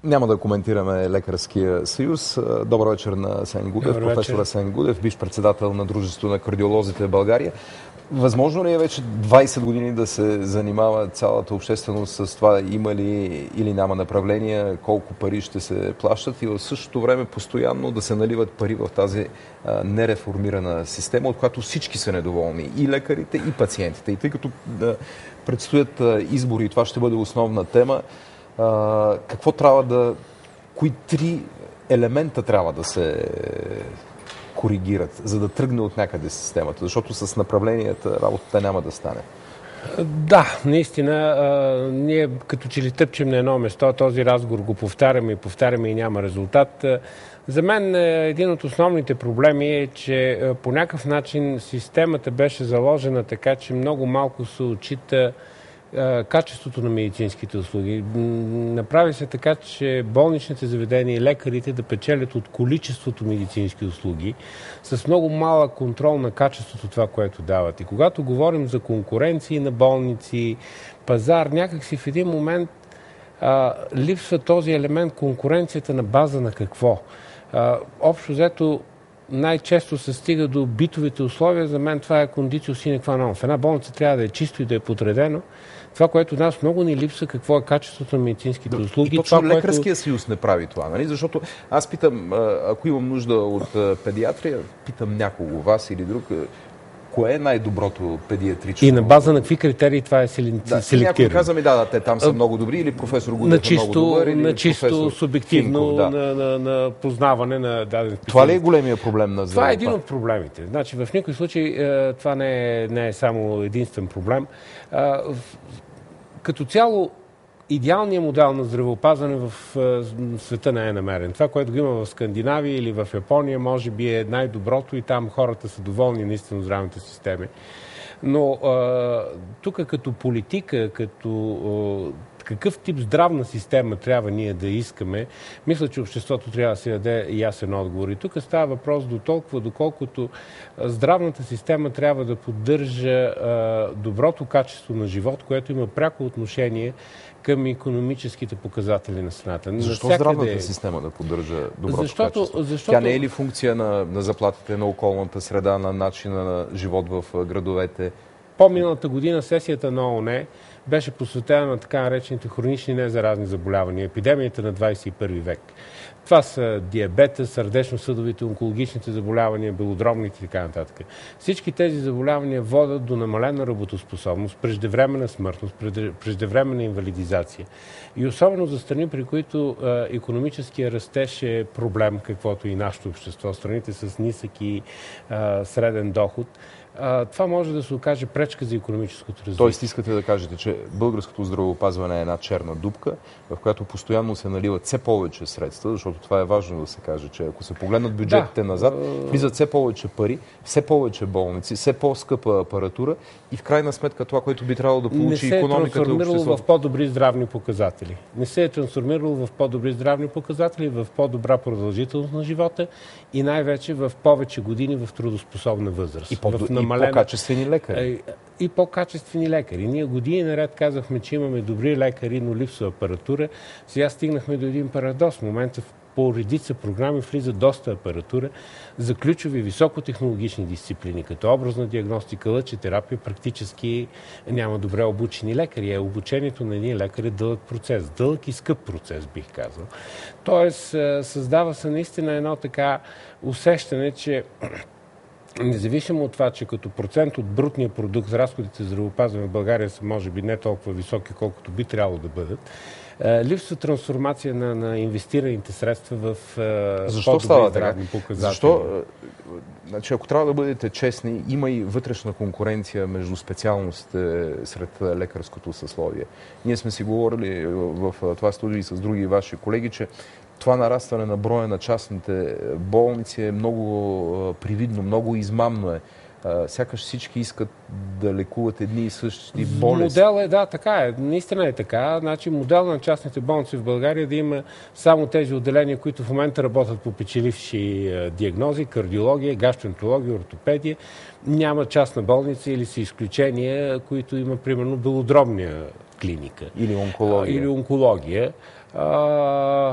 Няма да коментираме Лекарския съюз. Добър вечер на Асен Гудев, професор Асен Гудев, бивш председател на Дружеството на кардиолозите в България. Възможно ли е вече 20 години да се занимава цялата общественост с това има ли или няма направления, колко пари ще се плащат и в същото време постоянно да се наливат пари в тази нереформирана система, от която всички са недоволни, и лекарите, и пациентите. И тъй като предстоят избори и това ще бъде основна тема, какво трябва кои три елемента трябва да се коригират, за да тръгне от някъде системата? Защото с направленията работата няма да стане. Да, наистина, ние като че ли тъпчем на едно место, този разговор го повтаряме и няма резултат. За мен един от основните проблеми е, че по някакъв начин системата беше заложена така, че много малко се отчита качеството на медицинските услуги. Направи се така, че болничните заведения и лекарите да печелят от количеството медицински услуги с много малък контрол на качеството това, което дават. И когато говорим за конкуренции на болници, пазар, някакси в един момент липсва този елемент конкуренцията на база на какво? Общо взето най-често се стига до битовите условия. За мен това е кондицио sine qua non. В една болница трябва да е чисто и да е подредено. Това, което нас много ни липсва, какво е качеството на медицинските услуги. И точно Лекарския съюз не прави това, нали? Защото аз питам, ако имам нужда от педиатрия, питам някого, вас или друг, кое е най-доброто педиатрично? И на база на какви критерии това е селектирано? Някой каза ми, те там са много добри, или професор Гудев е много добър, или на чисто субективно, Финков, на познаване на даден специалист. Това ли е големия проблем на здравеопазването? Това е един от проблемите. Значи, в никой случай това не е само единствен проблем. Като цяло, идеалният модел на здравеопазване в света не е намерен. Това, което го има в Скандинавия или в Япония, може би е най-доброто и там хората са доволни наистина от здравните системи. Но тук като политика, като какъв тип здравна система трябва ние да искаме, мисля, че обществото трябва да си даде ясен отговор. И тук става въпрос до толкова, доколкото здравната система трябва да поддържа доброто качество на живот, което има пряко отношение към икономическите показатели на страната. Защо здравната система да поддържа доброто качество? Тя не е ли функция на заплатите, на околната среда, на начина на живот в градовете? По-миналата година сесията на ООН беше посветена на така наречените хронични незаразни заболявания, епидемията на 21 век. Това са диабета, сърдечно-съдовите, онкологичните заболявания, белодробните и така нататък. Всички тези заболявания водят до намалена работоспособност, преждевременна смъртност, преждевременна инвалидизация. И особено за страни, при които икономическия растеж е проблем, каквото и нашето общество, страните с нисък и среден доход, това може да се окаже пречка за икономическото развитие. Тоест искате да кажете, че българското здравеопазване е една черна дупка, в която постоянно се наливат все повече средства, защото това е важно да се каже, че ако се погледнат бюджетите назад, влизат все повече пари, все повече болници, все по-скъпа апаратура и в крайна сметка това, което би трябвало да получи икономиката и обществото. Не се е трансформирало в по-добри здравни показатели. Не се е трансформирало в по-добри здравни показатели, в по-добра продължителност на живота и най-вече в повече години в трудоспособна възраст. И по-качествени лекари. И по-качествени лекари. Ние години наред казахме, че имаме добри лекари, но липсва апаратура. Сега стигнахме до един парадокс. В момента по редица програми влиза доста апаратура за ключови високотехнологични дисциплини, като образна диагностика, лъчетерапия, практически няма добре обучени лекари. Обучението на един лекар е дълъг процес. Дълъг и скъп процес, бих казал. Тоест, създава се наистина едно така усещане, че независимо от това, че като процент от брутния продукт, разходите за здравеопазване в България са може би не толкова високи, колкото би трябвало да бъдат, липсва трансформация на инвестираните средства в по-добри здравни показатели. Защо? Значи, ако трябва да бъдете честни, има и вътрешна конкуренция между специалностите сред лекарското съсловие. Ние сме си говорили в това студио и с други ваши колеги, че това нарастване на броя на частните болници е много привидно, много измамно е. Сякаш всички искат да лекуват едни и същи болести. Модел е, така е. Наистина е така. Значи, модел на частните болници в България е да има само тези отделения, които в момента работят по печеливши диагнози, кардиология, гастроентерология, ортопедия. Няма частна болница или са изключения, които има, примерно, белодробния клиника. Или онкология.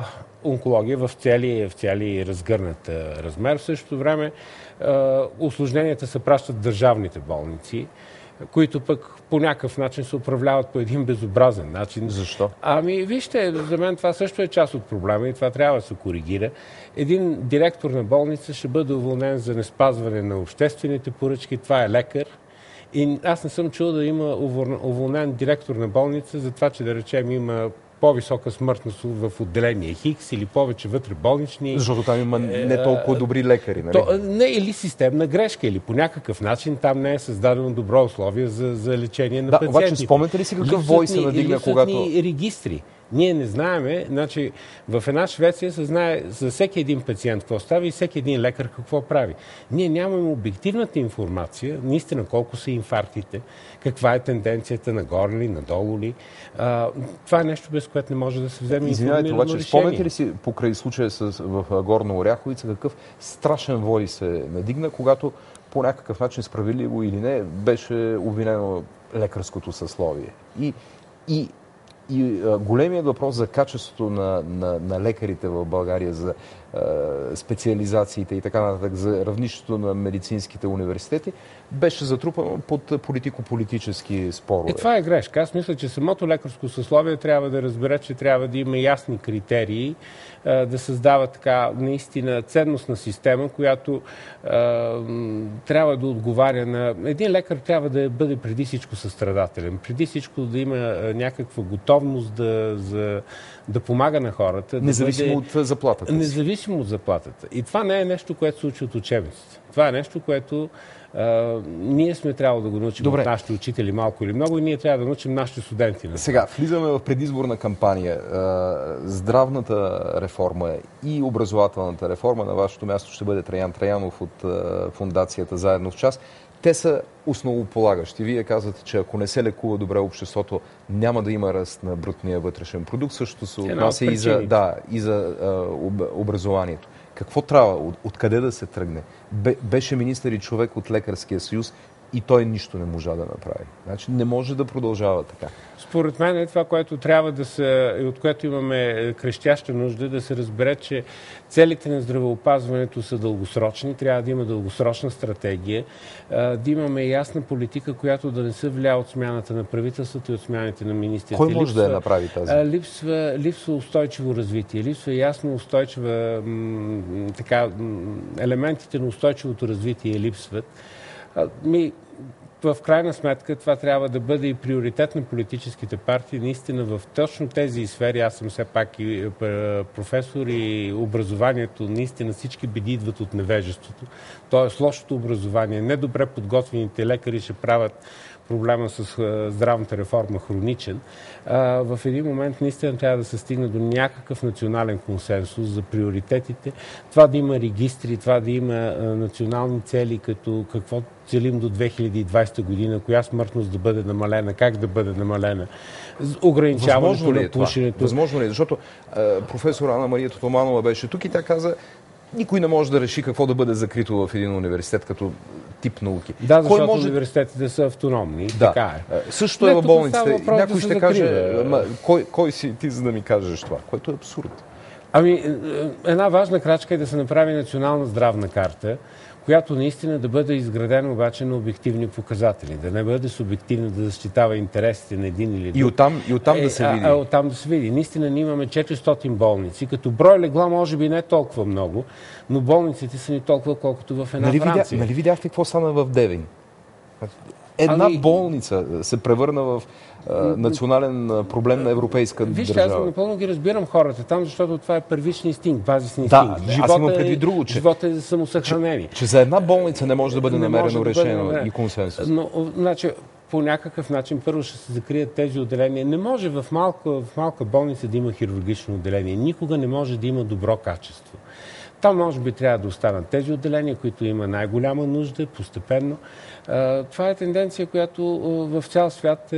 онкология в цялия разгърнат размер. В същото време усложненията се пращат в държавните болници, които пък по някакъв начин се управляват по един безобразен начин. Защо? Ами, вижте, за мен това също е част от проблема и това трябва да се коригира. Един директор на болница ще бъде уволнен за неспазване на обществените поръчки. Това е лекар. И аз не съм чул да има уволнен директор на болница за това, че да речем има по-висока смъртност в отделение Хикс или повече вътре болнични. Защото там има не толкова добри лекари, нали? Не, или системна грешка, или по някакъв начин там не е създадено добро условие за лечение на пациентите. Обаче спомняте ли си какъв вой се надигна, когато... Липсват регистри. Ние не знаеме, значи в една Швеция се знае за всеки един пациент какво става и всеки един лекар какво прави. Ние нямаме обективната информация, наистина колко са инфарктите, каква е тенденцията нагоре ли, надолу ли. Това е нещо, без което не може да се вземе информирано решение. Обаче, спомняте ли си покрай случая в Горна Оряховица какъв страшен вой се надигна, когато по някакъв начин, справедливо или не, беше обвинено лекарското съсловие. И големият въпрос за качеството на лекарите в България, за специализациите и така нататък, за равнището на медицинските университети, беше затрупано под политико-политически спорове. Това е грешка. Аз мисля, че самото лекарско съсловие трябва да разбере, че трябва да има ясни критерии, да създава така наистина ценностна система, която трябва да отговаря на... Един лекар трябва да бъде преди всичко състрадателен, преди всичко да има някаква готовност да помага на хората. Независимо от заплатата. Независимо от заплатата. И това не е нещо, което се учи от учебниците. Това е нещо, което ние сме трябвало да го научим от нашите учители малко или много и ние трябва да научим нашите студенти. Сега, влизаме в предизборна кампания. Здравната реформа и образователната реформа, на вашето място ще бъде Траян Траянов от фондацията Заедно в час. Те са основополагащи. Вие казвате, че ако не се лекува добре обществото, няма да има ръст на брутния вътрешен продукт. Също се отнася и за образованието. Какво трябва? Откъде да се тръгне? Беше министър и човек от Лекарския съюз и той нищо не можа да направи. Значи не може да продължава така. Според мен е това, което трябва да се, и от което имаме крещяща нужда, да се разбере, че целите на здравеопазването са дългосрочни, трябва да има дългосрочна стратегия, да имаме ясна политика, която да не се влияе от смяната на правителството и от смяните на министрите. Кой може да я направи тази? Липсва устойчиво развитие, липсва ясно устойчива елементите на устойчивото развитие липсват. В крайна сметка това трябва да бъде и приоритет на политическите партии. Наистина в точно тези сфери, аз съм все пак и професор и образованието, наистина всички беди идват от невежеството. Тоест лошото образование, недобре подготвените лекари ще правят проблема с здравната реформа хроничен. В един момент наистина трябва да се стигне до някакъв национален консенсус за приоритетите. Това да има регистри, това да има национални цели, като какво целим до 2020 година, коя смъртност да бъде намалена, как да бъде намалена, ограничаването на пушенето. Възможно ли е? Защото професор Ана Мария Тотоманова беше тук и тя каза, никой не може да реши какво да бъде закрито в един университет като тип науки. Да, защото университетите са автономни. Да. Така е. Също е в болниците. Някой ще каже, кой си ти, за да ми кажеш това? Което е абсурд. Една важна крачка е да се направи национална здравна карта, която наистина да бъде изградена обаче на обективни показатели, да не бъде субективно да защитава интересите на един или друг. И оттам да се види. Оттам да се види. Наистина ние имаме 400 болници, като брой легла може би не толкова много, но болниците са ни толкова, колкото в една Франция. Нали видяхте какво стана в Девин? Една болница се превърна в национален проблем на европейска държава. Вижте, аз напълно ги разбирам хората там, защото това е първичен инстинкт, базисен инстинкт. Да, аз имам предвид друго, че живота е за самосъхранение. Че за една болница не може да бъде намерено решение и консенсус. Но, значи, по някакъв начин първо ще се закрият тези отделения. Не може в малка болница да има хирургично отделение. Никога не може да има добро качество. Там може би трябва да останат тези отделения, които има най-голяма нужда, постепенно. Това е тенденция, която в цял свят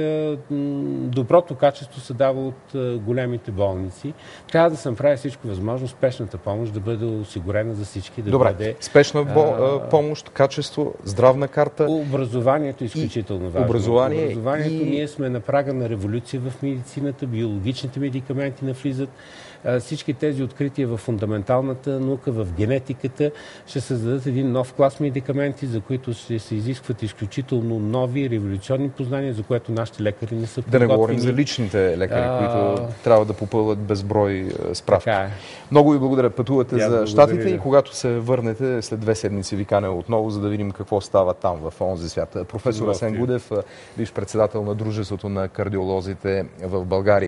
доброто качество се дава от големите болници. Трябва да се направи всичко възможно, спешната помощ да бъде осигурена за всички. Добре, спешна помощ, качество, здравна карта. Образованието е изключително важно. Образованието ние сме на прага на революция в медицината, биологичните медикаменти навлизат. всички тези открития в фундаменталната наука, в генетиката ще създадат един нов клас медикаменти, за които ще се изискват изключително нови революционни познания, за което нашите лекари не са подготвени. Да не говорим за личните лекари, които трябва да попълват безброй справки. Много ви благодаря. Пътувате за щатите и когато се върнете след 2 седмици ви каня отново, за да видим какво става там в онзи свят. Професор Асен Гудев, бивш председател на Дружеството на кардиолозите в България.